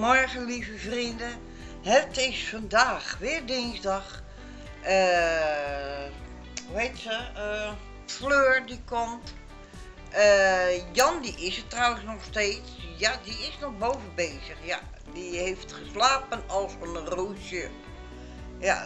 Goedemorgen lieve vrienden. Het is vandaag weer dinsdag. Hoe heet ze? Fleur die komt. Jan die is er trouwens nog steeds. Ja, die is nog boven bezig. Ja, die heeft geslapen als een roosje. Ja,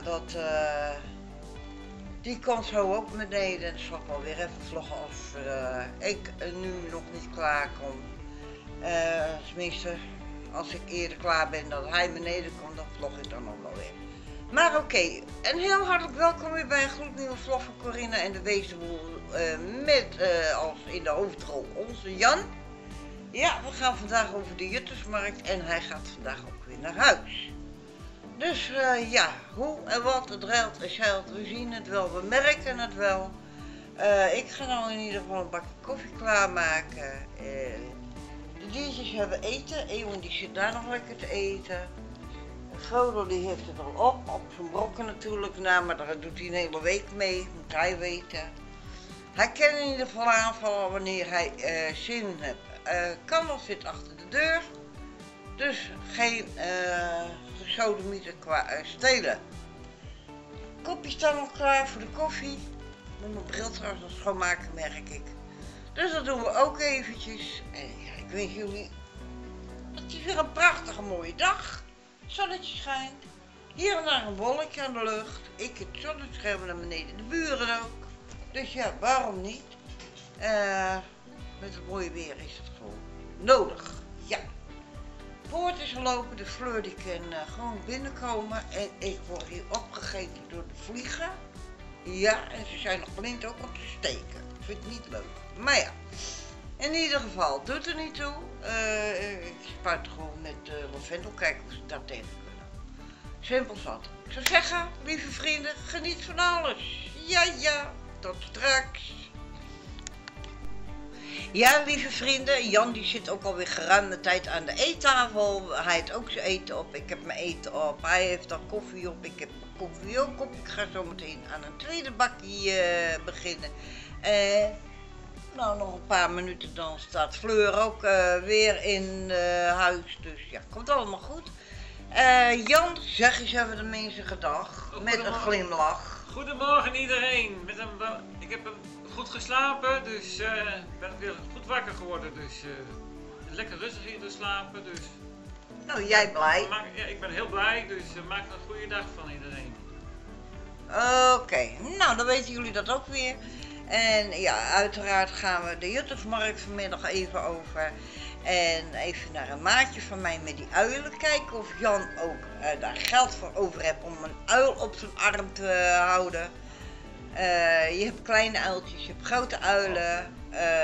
die komt zo ook beneden. En dat zal ik wel weer even vloggen als ik nu nog niet klaar kom. Tenminste, als ik eerder klaar ben dan hij beneden komt, dan vlog ik dan nog wel weer. Maar oké, en heel hartelijk welkom weer bij een gloednieuwe vlog van Corinna en de Wezenboel met als in de hoofdrol onze Jan. Ja, we gaan vandaag over de Juttersmarkt en hij gaat vandaag ook weer naar huis. Dus ja, hoe en wat, het ruilt en zeilt, we zien het wel, we merken het wel. Ik ga nou in ieder geval een bakje koffie klaarmaken. De diertjes hebben eten, Ewan die zit daar nog lekker te eten. Frodo die heeft het al op zijn brokken natuurlijk, nou, maar daar doet hij een hele week mee, moet hij weten. Hij kan in ieder geval aanvallen wanneer hij zin heeft. Kandel zit achter de deur, dus geen gesodemieter qua stelen. Kopjes staan al klaar voor de koffie. Ik moet mijn bril trouwens nog schoonmaken, merk ik. Dus dat doen we ook eventjes. En ja, ik wens jullie, het is weer een prachtige mooie dag. Het zonnetje schijnt. Hier en daar een wolkje aan de lucht. Ik het zonnescherm naar beneden, de buren ook. Dus ja, waarom niet? Met het mooie weer is het gewoon nodig. Ja. De poort is gelopen, de Fleur die kan gewoon binnenkomen. En ik word hier opgegeten door de vliegen. Ja, en ze zijn nog blind ook op te steken. Dat vind ik niet leuk. Maar ja, in ieder geval, doet er niet toe. Ik spuit gewoon met lavendel, kijken of ze dat tegen kunnen. Simpel zat. Ik zou zeggen, lieve vrienden, geniet van alles. Ja, tot straks. Ja, lieve vrienden, Jan die zit ook alweer geruime tijd aan de eettafel. Hij heeft ook zijn eten op, ik heb mijn eten op. Hij heeft al koffie op, ik heb mijn koffie ook op. Ik ga zo meteen aan een tweede bakje beginnen. Nou, nog een paar minuten dan staat Fleur ook weer in huis. Dus ja, komt allemaal goed. Jan, zeg eens even de mensen gedag. Met een glimlach. Goedemorgen iedereen. Ik heb goed geslapen, dus ben ik weer goed wakker geworden. Dus lekker rustig hier te slapen. Dus, nou, jij blij? Ja, ik ben heel blij, dus maak er een goede dag van iedereen. Oké, nou dan weten jullie dat ook weer. En ja, uiteraard gaan we de Juttersmarkt vanmiddag even over. En even naar een maatje van mij met die uilen. Kijken of Jan ook daar geld voor over heeft om een uil op zijn arm te houden. Je hebt kleine uiltjes, je hebt grote uilen.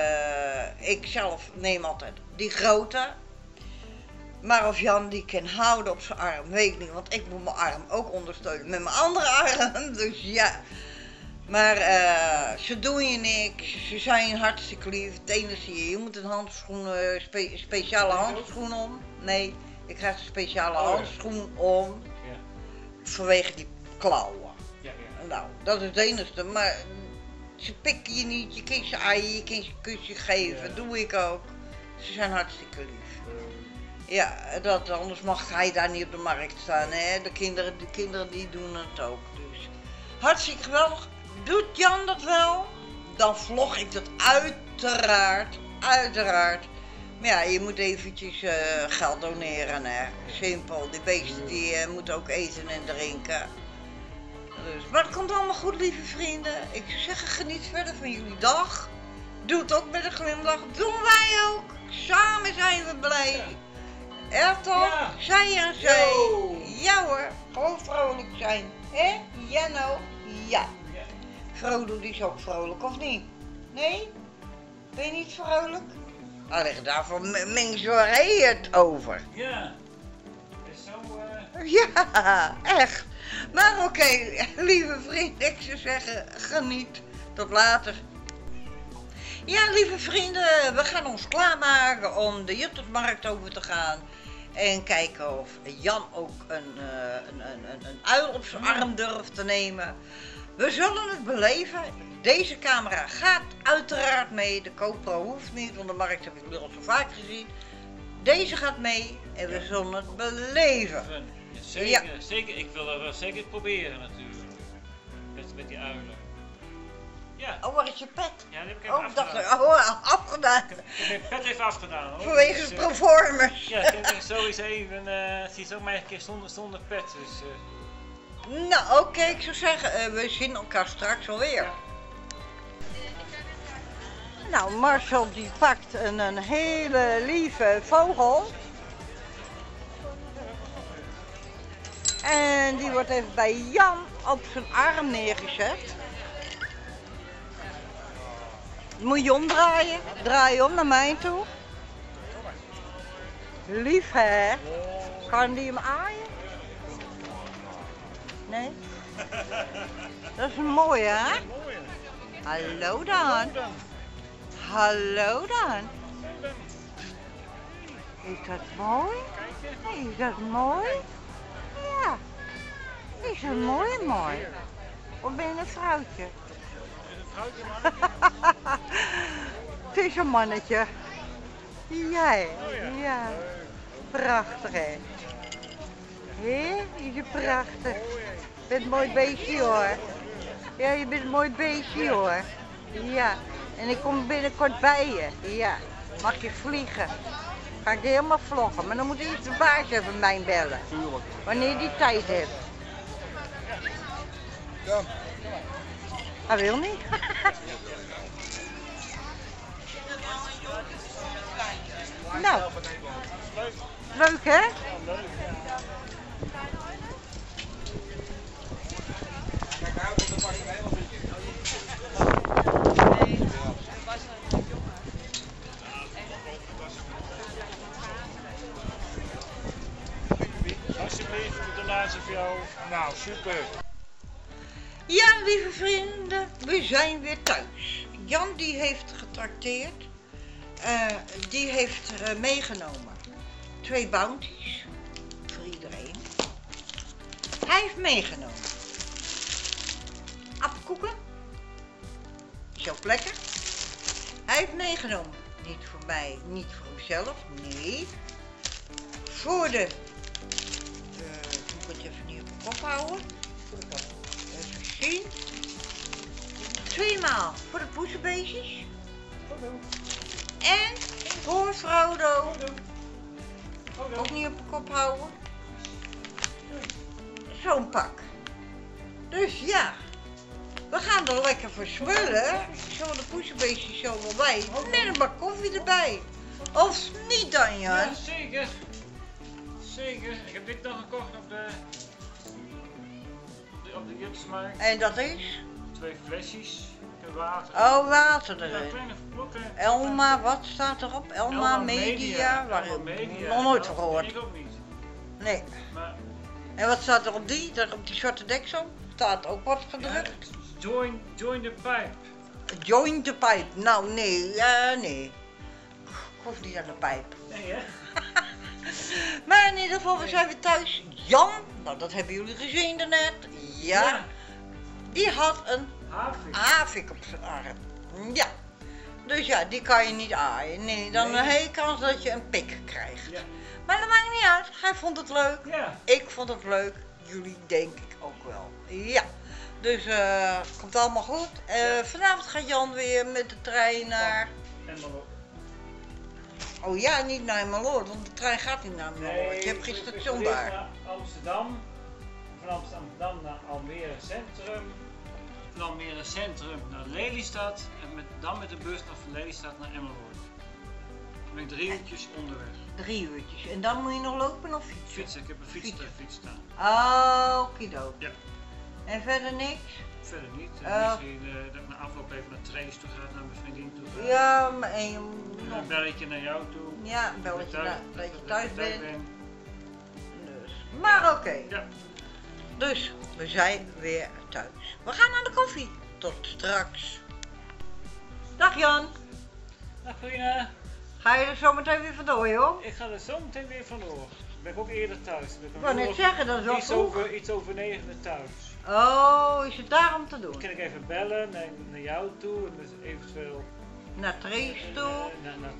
Ik zelf neem altijd die grote. Maar of Jan die kan houden op zijn arm, weet ik niet. Want ik moet mijn arm ook ondersteunen met mijn andere arm. Dus ja. Maar ze doen je niks, ze zijn hartstikke lief. Het enige je moet een handschoen, speciale handschoen om. Nee, ik krijg een speciale handschoen om. Ja. Vanwege die klauwen. Ja. Nou, dat is het enige. Maar ze pikken je niet, je kunt ze aaien, je kunt ze een kusje geven. Dat doe ik ook. Ze zijn hartstikke lief. Ja, anders mag hij daar niet op de markt staan. Hè? De kinderen die doen het ook. Dus hartstikke geweldig. Doet Jan dat wel? Dan vlog ik dat uiteraard. Maar ja, je moet eventjes geld doneren, hè. Simpel, die beesten die moeten ook eten en drinken. Dus, maar het komt allemaal goed, lieve vrienden. Ik zou zeggen, geniet verder van jullie dag. Doe het ook met een glimlach. Doen wij ook. Samen zijn we blij. Ja, toch? Ja. Zij en zij. Ja hoor, gewoon vrolijk zijn. Hè? Ja nou? Ja. Frodo die is ook vrolijk, of niet? Nee? Ben je niet vrolijk? Alleen daarvoor mengt het over. Ja. Is zo. Ja, echt. Maar oké, lieve vrienden, ik zou zeggen, geniet. Tot later. Ja, lieve vrienden, we gaan ons klaarmaken om de Juttersmarkt over te gaan. En kijken of Jan ook een uil op zijn arm durft te nemen. We zullen het beleven. Deze camera gaat uiteraard mee. De GoPro hoeft niet, want de markt heb ik al zo vaak gezien. deze gaat mee en we zullen het beleven. Ja, zeker, Ja. zeker. Ik wil dat wel zeker proberen natuurlijk. Met die uilen. Ja. Oh, waar is je pet? Ja, die heb ik even Oh, ik dacht, afgedaan. afgedaan. Ik heb mijn pet even afgedaan hoor. Vanwege Dus, de performers. ja, ik heb sowieso even, zie je ook maar een keer zonder pet. Dus, Nou, oké, ik zou zeggen, we zien elkaar straks alweer. Ja. Nou, Marcel die pakt een hele lieve vogel. En die wordt even bij Jan op zijn arm neergezet. Moet je omdraaien. Draai om naar mij toe. Lief hè? Kan die hem aaien? Nee? Dat is een mooie hè? Hallo dan. Hallo dan. Is dat mooi? Is dat mooi? Ja. Is dat mooi en mooi? Of ben je een vrouwtje? Het is een mannetje. Jij? Ja. Prachtig hè? Hé, is je prachtig. Je bent een mooi beestje hoor. Ja, je bent een mooi beestje hoor. Ja. En ik kom binnenkort bij je. Ja. Mag je vliegen? Ga ik helemaal vloggen. Maar dan moet je de baas even mij bellen. Tuurlijk. Wanneer je die tijd hebt. Ja. Hij wil niet. Nou, leuk hè? alsjeblieft, de laatste voor jou. Nou, super. Ja, lieve vrienden, we zijn weer thuis. Jan die heeft getrakteerd. Die heeft meegenomen 2 bounties voor iedereen. Hij heeft meegenomen appelkoeken. Is ook lekker. Hij heeft meegenomen, niet voor mij, niet voor hemzelf, nee. Voor de, moet ik het even niet op de kop houden. Even zien. 2 maal voor de poezenbeestjes. En voor Frodo. Ook niet op de kop houden. Zo'n pak. Dus ja, we gaan er lekker voor smullen. Zo de poezenbeestjes zo wel bij. Met een bak koffie erbij. Of niet dan, Jan? Ja, zeker. Zeker. Ik heb dit dan gekocht op de Jipsmarkt. En dat is? 2 flesjes en water. Oh, water Ja, erin. kleine blokken. Elma, wat staat erop? Elma Media. Waar Elma heb ik Media. nog nooit Nou, van gehoord. Ik ook niet. Nee. Maar En wat staat er op die? Daar op die zwarte deksel? Staat ook wat gedrukt? join the pipe. Join the pipe. Nou, nee. Nee. Ik hoef niet aan de pijp. Nee hè? Maar in ieder geval, we zijn weer thuis. Jan, nou dat hebben jullie gezien daarnet. Ja. Die had een Havik. havik op zijn arm. Ja. Dus ja, die kan je niet aaien. Nee, dan Nee. heb je kans dat je een pik krijgt. Ja. Maar dat maakt niet uit. Hij vond het leuk. Ja. Ik vond het leuk. Jullie denk ik ook wel. Ja. Dus het komt allemaal goed. Vanavond gaat Jan weer met de trein naar... En dan ook. Oh ja, niet naar Emmeloord, want de trein gaat niet naar Emmeloord. Je hebt geen station daar. Naar Amsterdam. Van Amsterdam naar Almere Centrum. Van Almere Centrum naar Lelystad. En dan met de bus van Lelystad naar Emmeloord. Dan ben ik 3 uurtjes onderweg. 3 uurtjes. En dan moet je nog lopen of fietsen? Fietsen, ik heb een fiets staan. Okidoki. Ja. En verder niks? Verder niet. Oh. Misschien dat ik na afloop even naar Trace toe ga, naar mijn vriendin toe ga. Ja, maar en je En moet een nog... belletje naar jou toe. Ja, een belletje dat je thuis bent. ben. Dus. Maar oké. Ja. Dus, we zijn weer thuis. We gaan aan de koffie. Tot straks. Dag Jan. Dag Corina. Ga je er zo meteen weer vandoor, joh? Ik ga er zo meteen weer vandoor. Ben ik ook eerder thuis. Ik wou net zeggen, dat is wel vroeg. Iets over 9 thuis. Oh, is het daarom te doen? Dan kan ik even bellen naar jou toe en dus eventueel Naar Trace toe. naar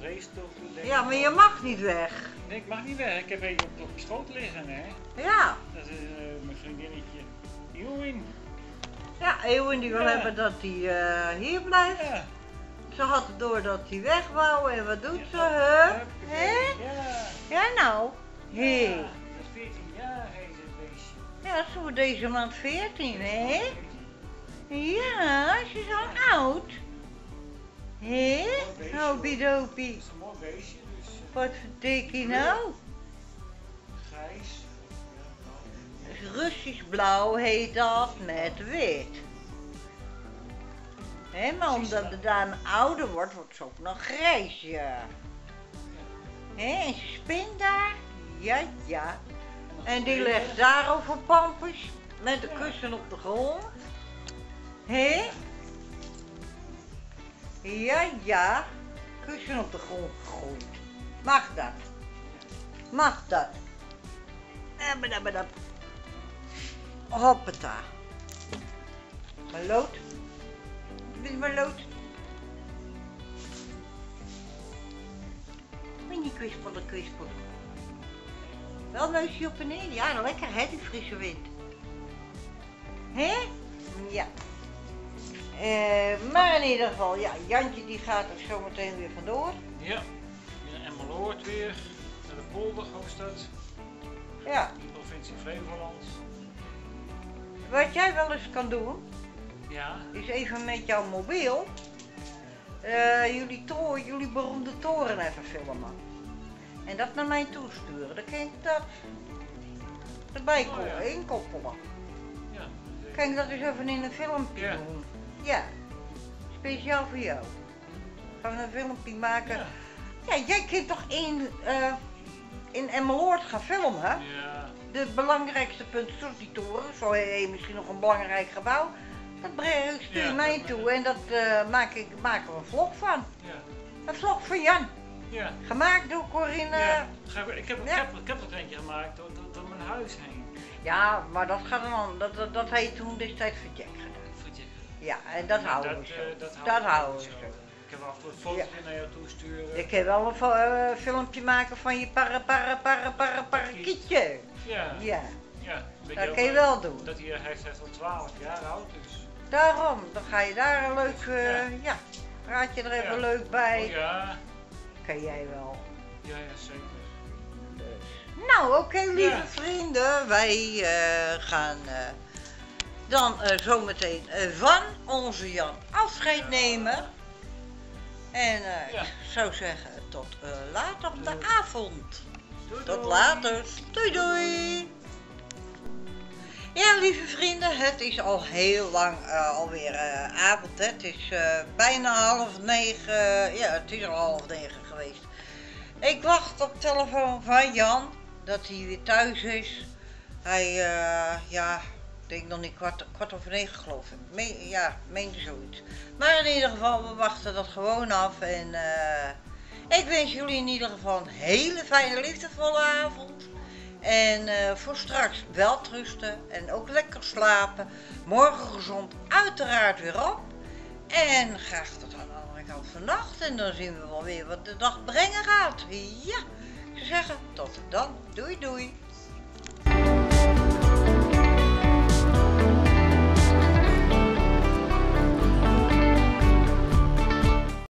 race toch doet. Denk Ja, ik maar je van, mag niet weg. nee, ik mag niet weg. Ik heb even op schoot liggen, hè. Ja. Dat is mijn vriendinnetje Ewin. Ja, Eeuwen die wil Ja. hebben dat hij hier blijft. Ja. Ze had het door dat hij weg wou en wat doet ze? Ja, Hè? ja. Ja nou. Hé. Ja, dat is 14 jaar heet het beestje. Ja, ze wordt deze maand 14, hè? Ja, ze is al oud. Hé? Hobidopie. Dat is een mooi beestje, dus Wat verdikkie nou? grijs. Russisch blauw heet dat met wit. Hé, maar omdat de dame ouder wordt, wordt ze ook nog grijs, ja. Hé, en ze spint daar? Ja, ja. En die legt daar over pampers met de kussen op de grond. Hé? Ja, ja. Kussen op de grond gegooid. Mag dat? Mag dat? Hoppata. Mijn lood. Wil je mijn lood? Mini kwispelen, kwispelen. Wel neusje op en neer. Ja, nou lekker hè, die frisse wind. Hè? Ja. Maar in ieder geval, ja, Jantje die gaat er zo meteen weer vandoor. Ja, in Emmeloord weer, naar de polder, Hoofdstad, Ja. provincie Flevoland. Wat jij wel eens kan doen, Ja, is even met jouw mobiel jullie beroemde toren even filmen. En dat naar mij toesturen. Dan kan ik dat erbij inkoppelen. ja. Kan ik dat eens even in een filmpje Ja. doen? Ja. Speciaal voor jou. Gaan we een filmpje maken. Ja. Ja, jij kunt toch in Emmeloord gaan filmen, hè? Ja, De belangrijkste punten, zoals die toren, zo heb je misschien nog een belangrijk gebouw. Dat stuur je Ja, mij dat- toe en dat maken we een vlog van. ja, Een vlog van Jan. ja. Gemaakt door Corinne. Ja. Ik heb ja. er eentje gemaakt door mijn huis heen. Ja, maar dat gaat dan, dat heb je toen destijds voor Jack gedaan. Ja, en dat houden we zo. Dat houden we zo. Ik heb af en toe een fotootje naar jou toesturen. Ik kan wel een filmpje maken van je parakietje. Ja, Ja, ja. Weet dat ook kan je wel doen. Dat hij is al 12 jaar oud, dus. Daarom, dan ga je daar een leuk, ja, praat je er even Ja. leuk bij. Oh ja, Kan jij wel. ja, ja, zeker. Dus. Nou, oké, lieve Ja. vrienden, wij gaan dan zometeen van onze Jan afscheid nemen. En Ja. ik zou zeggen, tot later op de avond. Doei, Tot doei. later. Doei doei. Ja, lieve vrienden, het is al heel lang alweer avond. Hè. Het is bijna 8:30. Ja, het is al 8:30 geweest. Ik wacht op de telefoon van Jan dat hij weer thuis is. Hij, ja, ik denk nog niet kwart over 9 geloof ik. Ja, meende zoiets. Maar in ieder geval, we wachten dat gewoon af. En ik wens jullie in ieder geval een hele fijne, liefdevolle avond. En voor straks wel rusten en ook lekker slapen. Morgen gezond uiteraard weer op. En graag tot aan de andere kant van de nacht. En dan zien we wel weer wat de dag brengen gaat. Ja, ik zou zeggen, tot dan. Doei doei.